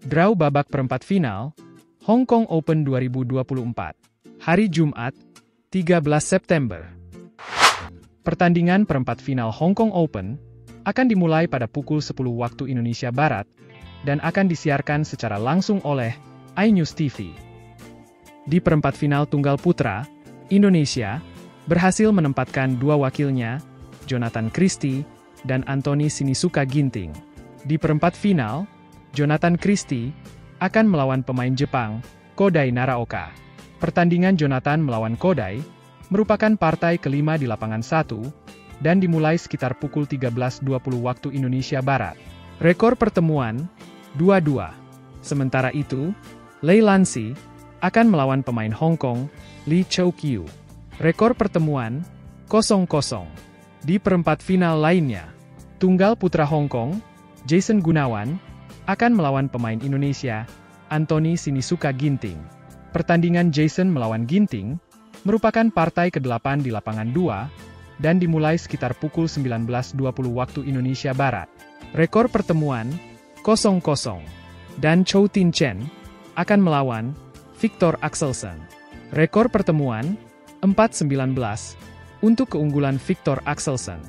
Draw babak perempat final, Hong Kong Open 2024. Hari Jumat, 13 September. Pertandingan perempat final Hong Kong Open akan dimulai pada pukul 10 waktu Indonesia Barat dan akan disiarkan secara langsung oleh iNews TV. Di perempat final tunggal putra, Indonesia berhasil menempatkan dua wakilnya, Jonathan Christie dan Anthony Sinisuka Ginting. Di perempat final, Jonathan Christie akan melawan pemain Jepang, Kodai Naraoka. Pertandingan Jonathan melawan Kodai merupakan partai kelima di lapangan 1 dan dimulai sekitar pukul 13.20 waktu Indonesia Barat. Rekor pertemuan 2-2. Sementara itu, Lei Lansi akan melawan pemain Hong Kong, Lee Chou-kyu. Rekor pertemuan 0-0. Di perempat final lainnya, tunggal putra Hong Kong, Jason Gunawan akan melawan pemain Indonesia, Anthony Sinisuka Ginting. Pertandingan Jason melawan Ginting merupakan partai ke-8 di lapangan 2 dan dimulai sekitar pukul 19.20 waktu Indonesia Barat. Rekor pertemuan 0-0. Dan Chou Tin Chen akan melawan Victor Axelsen. Rekor pertemuan 4-19 untuk keunggulan Victor Axelsen.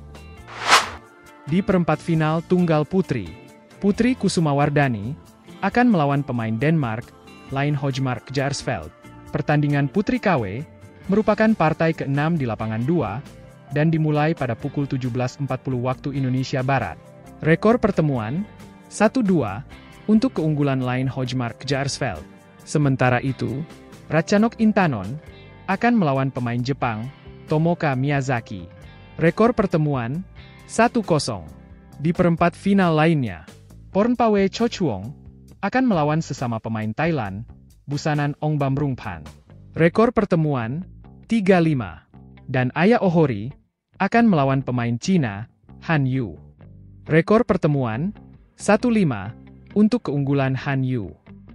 Di perempat final tunggal putri, Putri Kusumawardhani akan melawan pemain Denmark, Line Hojmark Jarsveld. Pertandingan Putri KW merupakan partai ke-6 di lapangan 2 dan dimulai pada pukul 17.40 waktu Indonesia Barat. Rekor pertemuan 1-2 untuk keunggulan Line Hojmark Jarsveld. Sementara itu, Ratchanok Intanon akan melawan pemain Jepang, Tomoka Miyazaki. Rekor pertemuan 1-0. Di perempat final lainnya, Pornpawe Chochuong akan melawan sesama pemain Thailand, Busanan Ongbamrungpan. Rekor pertemuan 3-5. Dan Aya Ohori akan melawan pemain Cina, Han Yu. Rekor pertemuan 1-5 untuk keunggulan Han Yu.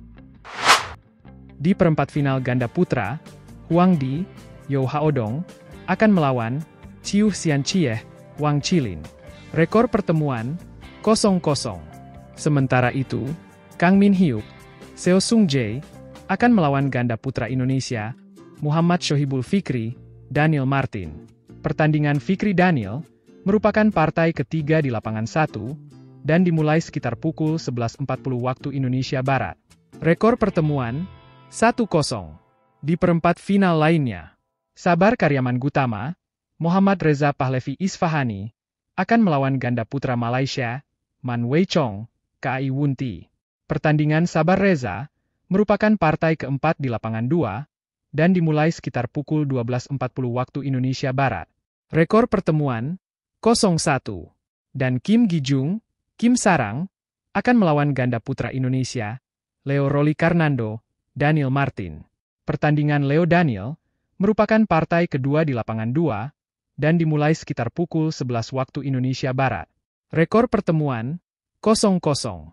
Di perempat final ganda putra, Huang Di, Yeo Haodong akan melawan Chiu Xianchieh, Wang Chilin. Rekor pertemuan 0-0. Sementara itu, Kang Min Hyuk, Seo Sung Jae akan melawan ganda putra Indonesia, Muhammad Shohibul Fikri, Daniel Martin. Pertandingan Fikri Daniel merupakan partai ketiga di lapangan 1 dan dimulai sekitar pukul 11.40 waktu Indonesia Barat. Rekor pertemuan 1-0. Di perempat final lainnya, Sabar Karyaman Gutama, Muhammad Reza Pahlevi Isfahani akan melawan ganda putra Malaysia, Man Wei Chong, Kai Wunti. Pertandingan Sabar Reza merupakan partai keempat di lapangan 2 dan dimulai sekitar pukul 12.40 waktu Indonesia Barat. Rekor pertemuan 0-1. Dan Kim Gi-jung, Kim Sarang akan melawan ganda putra Indonesia, Leo Roli Karnando, Daniel Martin. Pertandingan Leo Daniel merupakan partai kedua di lapangan 2 dan dimulai sekitar pukul 11 waktu Indonesia Barat. Rekor pertemuan 0-0.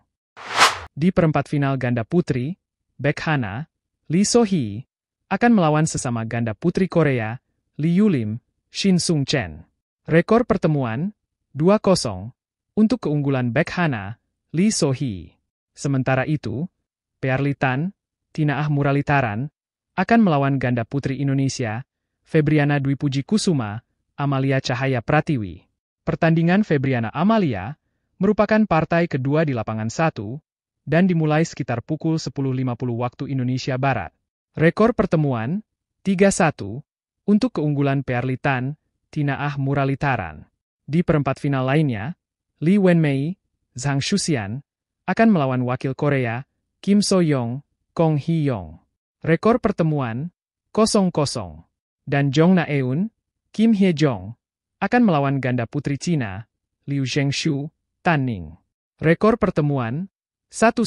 Di perempat final ganda putri, Baek Hana, Lee So-hee akan melawan sesama ganda putri Korea, Lee Yulim, Shin Sung Chen. Rekor pertemuan 2-0 untuk keunggulan Baek Hana, Lee So-hee. Sementara itu, Pearly Tan, Tinaah Muralitaran akan melawan ganda putri Indonesia, Febriana Dwi Puji Kusuma, Amalia Cahaya Pratiwi. Pertandingan Febriana Amalia merupakan partai kedua di lapangan 1 dan dimulai sekitar pukul 10.50 waktu Indonesia Barat. Rekor pertemuan 3-1 untuk keunggulan Pearly Tan, Tinaah Muralitaran. Di perempat final lainnya, Lee Wenmei, Zhang Shuxian akan melawan wakil Korea, Kim So-young, Kong Hee-yong. Rekor pertemuan 0-0. Dan Jong Na-eun, Kim Hye-jong akan melawan ganda putri Cina, Liu Zhengshu, Tan Ning. Rekor pertemuan 1-1.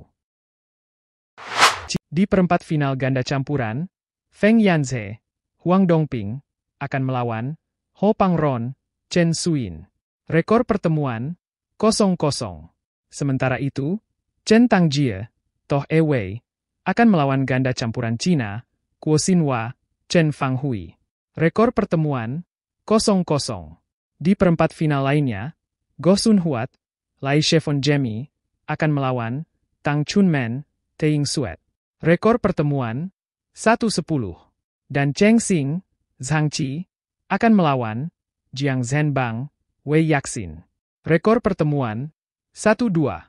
Di perempat final ganda campuran, Feng Yanze, Huang Dongping akan melawan Ho Pangron, Chen Suyin. Rekor pertemuan 0-0. Sementara itu, Chen Tangjie, Toh Ewei akan melawan ganda campuran Cina, Kuo Xinhua, Chen Fanghui. Rekor pertemuan 0-0. Di perempat final lainnya, Goh Sun Huat, Lai Shevon Jemi akan melawan Tang Chunman, Teing Suet. Rekor pertemuan 1-10. Dan Cheng Xing, Zhang Qi, akan melawan Jiang Zhenbang, Wei Yaxin. Rekor pertemuan 1-2.